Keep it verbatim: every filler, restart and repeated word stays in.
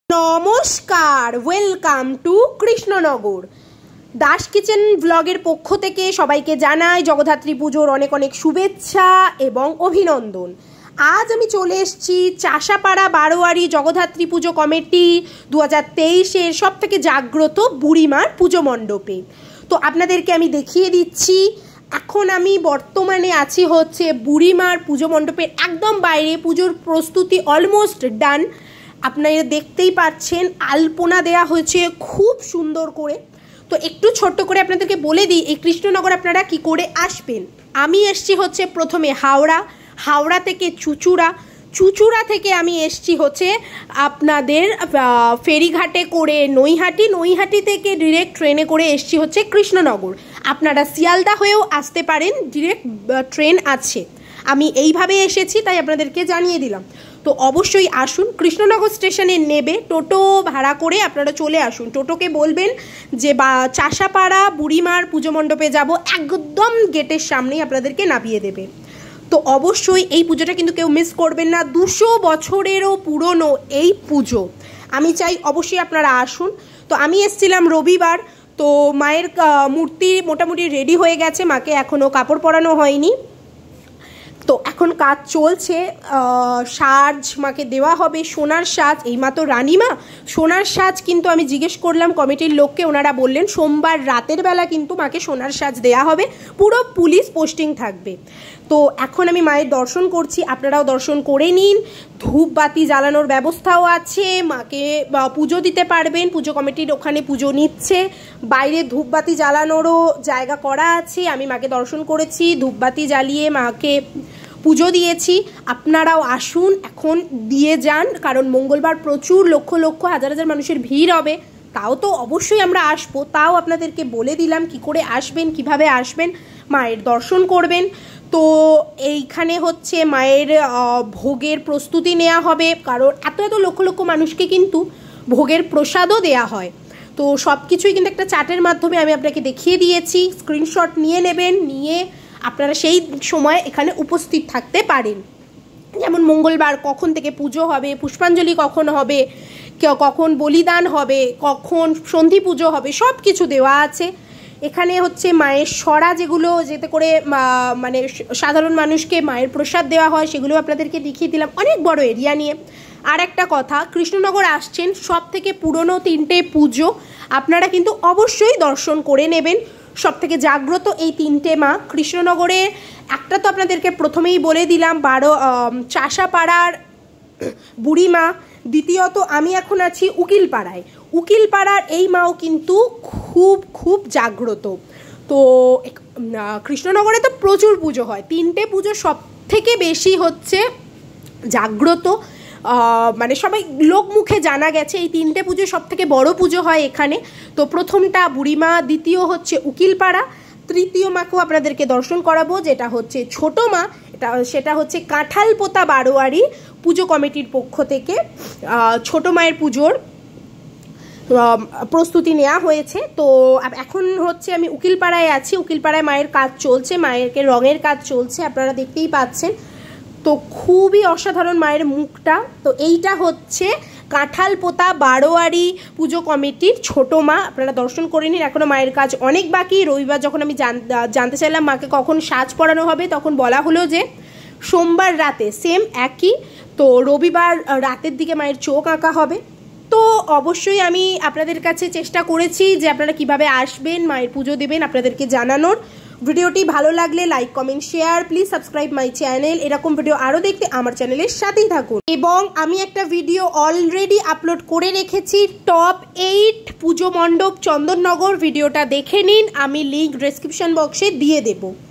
নমস্কার, welcome to Krishnanagar. Das kitchen ব্লগের পক্ষ থেকে সবাইকে জানাই জগদ্ধাত্রী পুজোর অনেক অনেক শুভেচ্ছা এবং অভিনন্দন। আজ আমি চলে এসেছি চাষাপাড়া বারোয়ারি জগদ্ধাত্রী পুজো কমিটি দু হাজার তেইশের সব থেকে জাগ্রত বুড়িমার পুজো মণ্ডপে। তো আপনাদেরকে আমি দেখিয়ে দিচ্ছি। এখন আমি বর্তমানে আছি হচ্ছে বুড়িমার পুজো মণ্ডপের একদম বাইরে। পুজোর প্রস্তুতি অলমোস্ট ডান। আপনারা দেখতেই পাচ্ছেন আলপনা দেয়া হয়েছে খুব সুন্দর করে। তো একটু ছোট্ট করে আপনাদেরকে বলে দিই এই কৃষ্ণনগর আপনারা কি করে আসবেন। আমি এসছি হচ্ছে প্রথমে হাওড়া, হাওড়া থেকে চুঁচুড়া, চুঁচুড়া থেকে আমি এসছি হচ্ছে আপনাদের ফেরিঘাটে করে নৈহাটি, নৈহাটি থেকে ডিরেক্ট ট্রেনে করে এসছি হচ্ছে কৃষ্ণনগর। আপনারা শিয়ালদা হয়েও আসতে পারেন, ডিরেক্ট ট্রেন আছে। আমি এইভাবে এসেছি তাই আপনাদেরকে জানিয়ে দিলাম। তো অবশ্যই আসুন, কৃষ্ণনগর স্টেশনে নেবে টোটো ভাড়া করে আপনারা চলে আসুন। টোটোকে বলবেন যে বা চাষাপাড়া বুড়িমার পুজো মণ্ডপে যাব, একদম গেটের সামনেই আপনাদেরকে নামিয়ে দেবে। তো অবশ্যই এই পুজোটা কিন্তু কেউ মিস করবেন না। দুশো বছরেরও পুরনো এই পুজো, আমি চাই অবশ্যই আপনারা আসুন। তো আমি এসেছিলাম রবিবার। তো মায়ের মূর্তি মোটামুটি রেডি হয়ে গেছে, মাকে এখনও কাপড় পরানো হয়নি। তো এখন কাজ চলছে, সাজ মাকে দেওয়া হবে, সোনার সাজ। এই মা তো রানীমা, সোনার সাজ কিন্তু আমি জিজ্ঞেস করলাম কমিটির লোককে, ওনারা বললেন সোমবার রাতের বেলা কিন্তু মাকে সোনার সাজ দেওয়া হবে, পুরো পুলিশ পোস্টিং থাকবে। তো এখন আমি মায়ের দর্শন করছি, আপনারাও দর্শন করে নিন। ধূপবাতি জ্বালানোর ব্যবস্থাও আছে, মাকে পুজো দিতে পারবেন। পুজো কমিটির ওখানে পুজো নিচ্ছে, বাইরে ধূপবাতি জ্বালানোরও জায়গা করা আছে। আমি মাকে দর্শন করেছি, ধূপবাতি জ্বালিয়ে মাকে পুজো দিয়েছি। আপনারাও আসুন, এখন দিয়ে যান, কারণ মঙ্গলবার প্রচুর লক্ষ লক্ষ হাজার হাজার মানুষের ভিড় হবে। তাও তো অবশ্যই আমরা আসবো, তাও আপনাদেরকে বলে দিলাম কি করে আসবেন, কিভাবে আসবেন, মায়ের দর্শন করবেন। তো এইখানে হচ্ছে মায়ের ভোগের প্রস্তুতি নেওয়া হবে, কারণ এত এত লক্ষ লক্ষ মানুষকে কিন্তু ভোগের প্রসাদও দেয়া হয়। তো সব কিছুই কিন্তু একটা চার্টের মাধ্যমে আমি আপনাকে দেখিয়ে দিয়েছি, স্ক্রিনশট নিয়ে নেবেন, নিয়ে আপনারা সেই সময় এখানে উপস্থিত থাকতে পারেন। যেমন মঙ্গলবার কখন থেকে পুজো হবে, পুষ্পাঞ্জলি কখন হবে, কখন বলিদান হবে, কখন সন্ধি পুজো হবে, সব কিছু দেওয়া আছে। এখানে হচ্ছে মায়ের সরা, যেগুলো যেতে করে মানে সাধারণ মানুষকে মায়ের প্রসাদ দেওয়া হয়, সেগুলো আপনাদেরকে দেখিয়ে দিলাম অনেক বড় এরিয়া নিয়ে। আর একটা কথা, কৃষ্ণনগর আসছেন, সব থেকে পুরনো তিনটে পুজো আপনারা কিন্তু অবশ্যই দর্শন করে নেবেন। সব থেকে জাগ্রত এই তিনটে মা কৃষ্ণনগরে। একটা তো আপনাদেরকে প্রথমেই বলে দিলাম বারো চাষাপাড়ার বুড়িমা, দ্বিতীয়ত আমি এখন আছি উকিলপাড়ায়। উকিলপাড়ার এই মাও কিন্তু খুব খুব জাগ্রত। তো কৃষ্ণনগরে তো প্রচুর পুজো হয়, তিনটে পুজো সব থেকে বেশি হচ্ছে জাগ্রত, মানে সবাই লোক মুখে জানা গেছে এই তিনটে পুজো সব থেকে বড় পুজো হয় এখানে। তো প্রথমটা বুড়িমা, দ্বিতীয় হচ্ছে উকিলপাড়া, তৃতীয় মাকেও আপনাদেরকে দর্শন করাবো যেটা হচ্ছে ছোট মা, এটা সেটা হচ্ছে কাঁঠালপোতা বারোয়ারি পুজো কমিটির পক্ষ থেকে ছোট মায়ের পুজোর প্রস্তুতি নেওয়া হয়েছে। তো এখন হচ্ছে আমি উকিলপাড়ায় আছি, উকিলপাড়ায় মায়ের কাজ চলছে, মায়েরকে রঙের কাজ চলছে, আপনারা দেখতেই পাচ্ছেন। তো খুবই অসাধারণ মায়ের মুখটা। তো এইটা হচ্ছে কাঁঠালপোতা বারোয়ারি পুজো কমিটির ছোট মা, আপনারা দর্শন করে নিন। এখনও মায়ের কাজ অনেক বাকি। রবিবার যখন আমি জানতে চাইলাম মাকে কখন সাজ পরানো হবে, তখন বলা হলো যে সোমবার রাতে, সেম একই। তো রবিবার রাতের দিকে মায়ের চোখ আঁকা হবে। তো অবশ্যই আমি আপনাদের কাছে চেষ্টা করেছি যে আপনারা কিভাবে আসবেন, মায়ের পুজো দেবেন, আপনাদেরকে জানানোর। ভিডিওটি ভালো লাগলে like, comment, share, please subscribe my channel. এরকম ভিডিও আরও দেখতে আমার চ্যানেলের সাথেই থাকুন। এবং আমি একটা ভিডিও অলরেডি আপলোড করে রেখেছি, টপ এইট পুজো মণ্ডপ চন্দননগর, ভিডিওটা দেখে নিন, আমি লিঙ্ক ডেসক্রিপশন বক্সে দিয়ে দেবো।